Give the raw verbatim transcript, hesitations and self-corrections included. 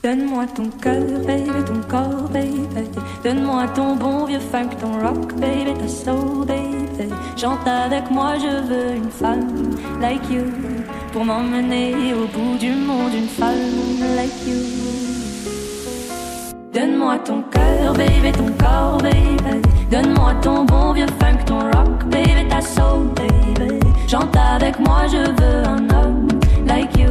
Donne-moi ton cœur, baby, ton corps, baby. Donne-moi ton bon vieux funk, ton rock, baby, ta soul, baby. Chante avec moi, je veux une femme like you pour m'emmener au bout du monde, une femme like you. Donne-moi ton cœur, baby, ton corps, baby. Donne-moi ton bon vieux funk, ton rock, baby, ta soul, baby. Chante avec moi, je veux un homme like you